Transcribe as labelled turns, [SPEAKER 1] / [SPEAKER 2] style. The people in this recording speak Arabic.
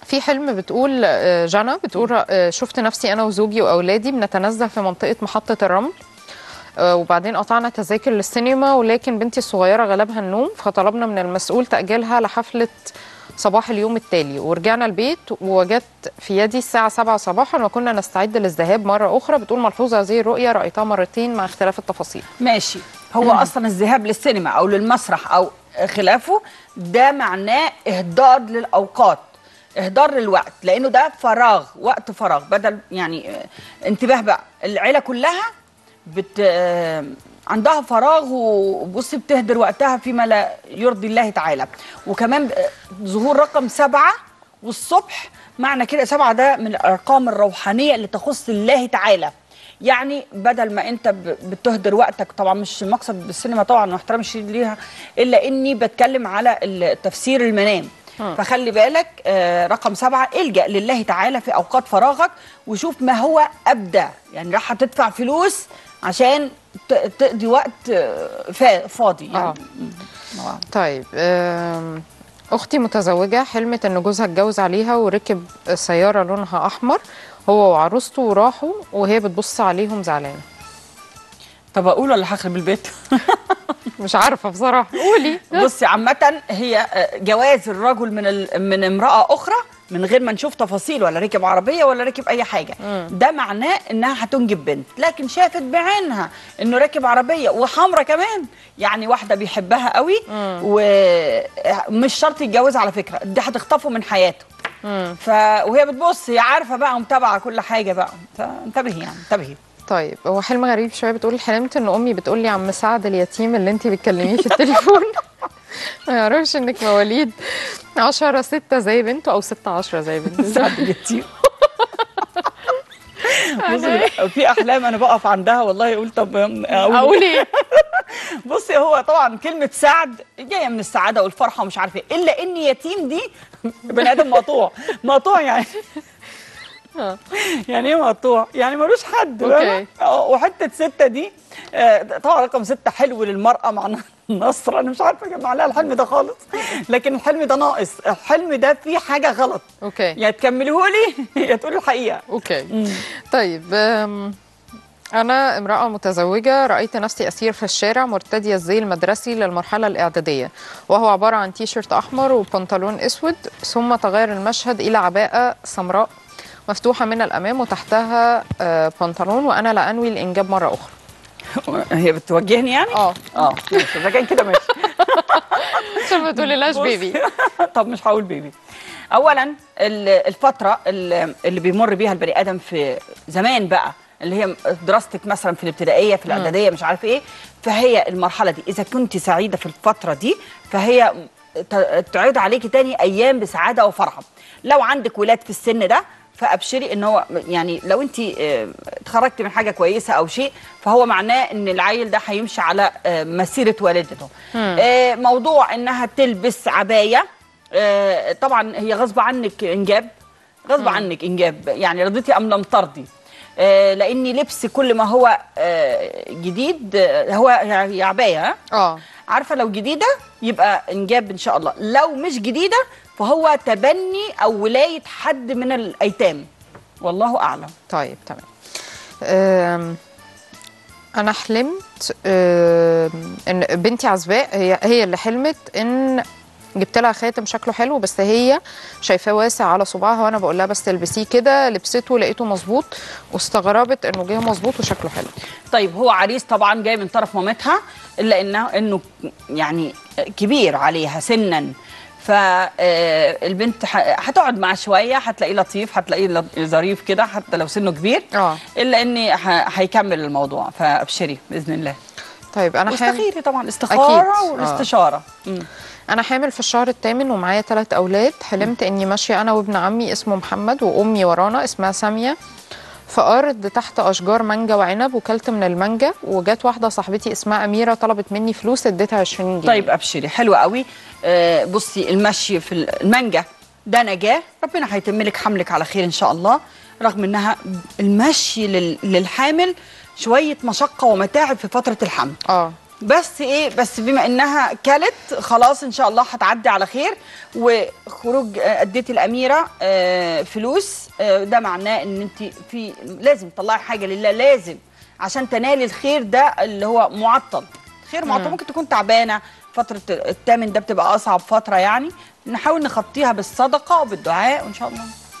[SPEAKER 1] في حلم بتقول جانا بتقول شفت نفسي انا وزوجي واولادي بنتنزه في منطقه محطه الرمل، وبعدين قطعنا تذاكر للسينما، ولكن بنتي الصغيره غلبها النوم فطلبنا من المسؤول تاجيلها لحفله صباح اليوم التالي، ورجعنا البيت ووجدت في يدي الساعه 7 صباحا وكنا نستعد للذهاب مره اخرى. بتقول ملحوظه هذه الرؤيه رايتها مرتين مع اختلاف التفاصيل.
[SPEAKER 2] ماشي. هو اصلا الذهاب للسينما او للمسرح او خلافه ده معناه اهدار للاوقات، اهدار للوقت، لانه ده فراغ، وقت فراغ. بدل يعني انتباه بقى، العيله كلها عندها فراغ وبصي بتهدر وقتها فيما لا يرضي الله تعالى. وكمان ظهور رقم 7 والصبح، معنى كده 7 ده من الارقام الروحانيه اللي تخص الله تعالى. يعني بدل ما انت بتهدر وقتك، طبعا مش المقصد بالسينما طبعا واحترام الشديد ليها، الا اني بتكلم على تفسير المنام. فخلي بالك رقم 7 الجأ لله تعالى في اوقات فراغك وشوف ما هو ابدى. يعني راح تدفع فلوس عشان تقضي وقت فاضي يعني.
[SPEAKER 1] طيب اختي متزوجه حلمت ان جوزها اتجوز عليها وركب سياره لونها احمر هو وعروسته وراحوا وهي بتبص عليهم زعلانه.
[SPEAKER 2] طب اقول ولا هخرب البيت؟
[SPEAKER 1] مش عارفه بصراحه، قولي.
[SPEAKER 2] بصي عامه هي جواز الرجل من امراه اخرى من غير ما نشوف تفاصيل ولا ركب عربيه ولا ركب اي حاجه، ده معناه انها هتنجب بنت. لكن شافت بعينها انه راكب عربيه وحمرا كمان، يعني واحده بيحبها قوي ومش شرط يتجوز على فكره، دي هتخطفه من حياته. وهي بتبص، هي عارفه بقى ومتابعه كل حاجه بقى، فانتبهي يعني انتبهي.
[SPEAKER 1] طيب هو حلم غريب شويه. بتقول حلمت ان امي بتقول لي عم سعد اليتيم اللي انت بتكلميه في التليفون ما يعرفش انك مواليد 10/6 زي بنته او 6/10 زي بنته.
[SPEAKER 2] سعد اليتيم. بصي في احلام انا بقف عندها والله، اقول طب
[SPEAKER 1] اقول ايه؟
[SPEAKER 2] بصي هو طبعا كلمه سعد جايه من السعاده والفرحه ومش عارفه ايه، الا ان يتيم دي بني ادم مقطوع يعني. يعني ايه مقطوع؟ يعني ملوش حد.
[SPEAKER 1] اوكي.
[SPEAKER 2] وحته 6 دي طبعا رقم 6 حلو للمراه معناها النصر. انا مش عارفه اجمع لها الحلم ده خالص، لكن الحلم ده ناقص، الحلم ده فيه حاجه غلط.
[SPEAKER 1] اوكي.
[SPEAKER 2] يا تكمليه لي يا تقولي الحقيقه.
[SPEAKER 1] اوكي. طيب أنا امرأة متزوجة رأيت نفسي أسير في الشارع مرتدية الزي المدرسي للمرحلة الإعدادية، وهو عبارة عن تيشيرت أحمر وبنطلون أسود، ثم تغير المشهد إلى عباءة سمراء مفتوحة من الأمام وتحتها بنطلون، وأنا لا أنوي الإنجاب مرة أخرى.
[SPEAKER 2] هي بتوجهني يعني؟ ماشي، إذا كان كده ماشي.
[SPEAKER 1] عشان ما تقوليلاش بيبي.
[SPEAKER 2] طب مش هقول بيبي. أولا الفترة اللي بيمر بيها البني آدم في زمان بقى، اللي هي دراستك مثلا في الابتدائيه في الاعداديه مش عارف ايه، فهي المرحله دي اذا كنت سعيده في الفتره دي فهي تعود عليكي تاني ايام بسعاده وفرحه. لو عندك ولاد في السن ده فابشري ان هو يعني لو انت اتخرجتي من حاجه كويسه او شيء فهو معناه ان العيل ده هيمشي على مسيره والدته. موضوع انها تلبس عبايه، طبعا هي غصب عنك انجاب، غصب عنك انجاب، يعني رضيتي ام لم ترضي. لاني لبس كل ما هو جديد هو عبايه. عارفه لو جديده يبقى انجاب ان شاء الله، لو مش جديده فهو تبني او ولايه حد من الايتام، والله اعلم.
[SPEAKER 1] طيب تمام. انا حلمت ان بنتي عزباء هي اللي حلمت ان جبت لها خاتم شكله حلو بس هي شايفاه واسع على صباعها، وانا بقول لها بس تلبسيه كده، لبسته لقيته مظبوط واستغربت انه جه مظبوط وشكله حلو.
[SPEAKER 2] طيب هو عريس طبعا جاي من طرف مامتها، الا انه يعني كبير عليها سنا، فالبنت هتقعد معاه شويه، هتلاقيه لطيف، هتلاقيه ظريف كده حتى لو سنه كبير. الا ان هيكمل الموضوع، فابشري باذن الله.
[SPEAKER 1] طيب انا
[SPEAKER 2] واستخيري طبعا، استخاره والاستشاره.
[SPEAKER 1] أنا حامل في الشهر الثامن ومعايا 3 أولاد. حلمت إني ماشية أنا وابن عمي اسمه محمد وأمي ورانا اسمها سامية في أرض تحت أشجار مانجا وعنب، وكلت من المانجا، وجات واحدة صاحبتي اسمها أميرة طلبت مني فلوس اديتها 20 جنيه.
[SPEAKER 2] طيب أبشري، حلوة قوي. بصي المشي في المانجا ده نجاة، ربنا هيتم لك حملك على خير إن شاء الله، رغم إنها المشي للحامل شوية مشقة ومتاعب في فترة الحمل. بس ايه، بس بما انها كلت خلاص ان شاء الله هتعدي على خير. وخروج اديتي الاميره فلوس، ده معناه ان انت في لازم تطلعي حاجه لله، لازم عشان تنالي الخير ده اللي هو معطل. خير معطل، ممكن تكون تعبانه فتره الثامن ده بتبقى اصعب فتره يعني، نحاول نخطيها بالصدقه وبالدعاء وان شاء الله.